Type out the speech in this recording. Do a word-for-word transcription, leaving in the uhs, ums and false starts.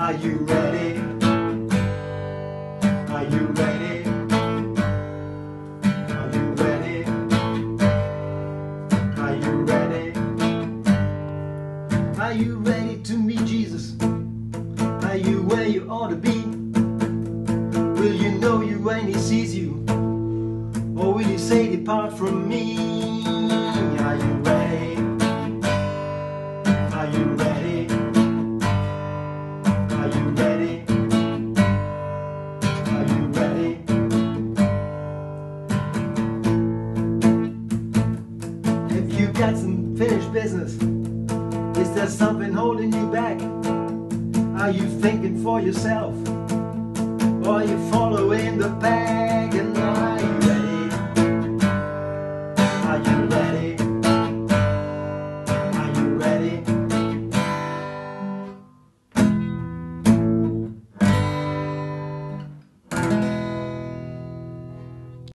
Are you ready? Are you ready? Are you ready? Are you ready? Are you ready to meet Jesus? Are you where you ought to be? Will you know you when he sees you? Or will you say depart from me? Are you ready? Are you ready? Are you ready? Are you ready? If you got some finished business, is there something holding you back? Are you thinking for yourself? Or are you following the pack? And are you